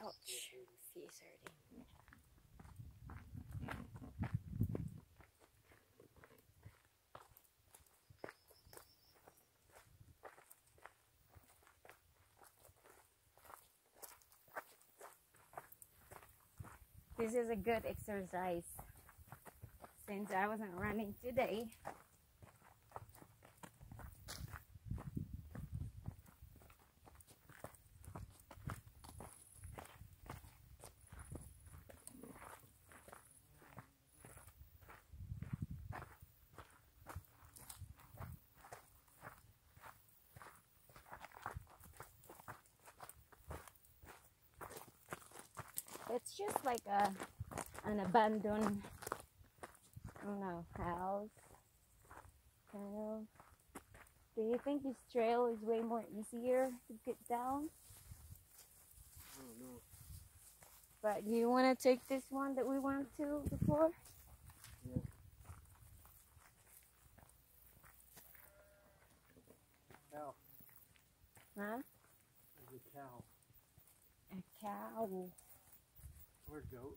Ouch. Sea sardine. This is a good exercise since I wasn't running today. It's just like an abandoned, I don't know, house, kind of. Do you think this trail is way more easier to get down? I don't know. But you want to take this one that we went to before? Yeah. Cow. Huh? There's a cow. A cow. Or a goat.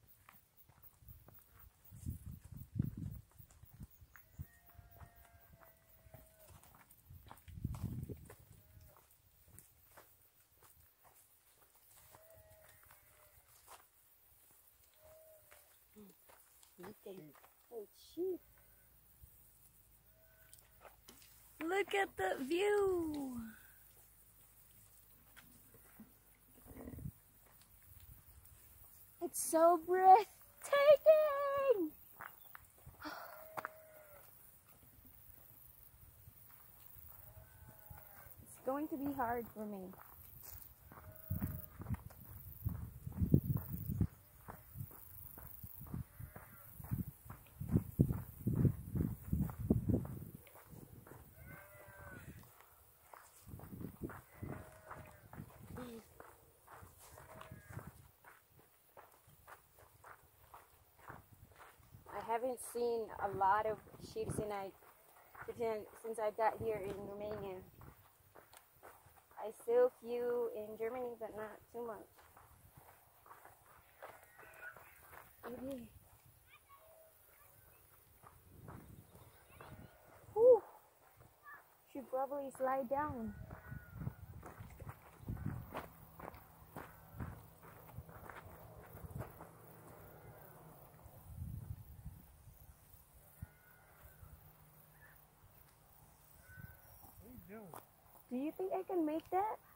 Oh, sheep. Look at the view. It's so breathtaking. It's going to be hard for me. I haven't seen a lot of sheep since I got here in Romania. I saw a few in Germany, but not too much. Okay. Whew. Should probably slide down. What are you doing? Do you think I can make that?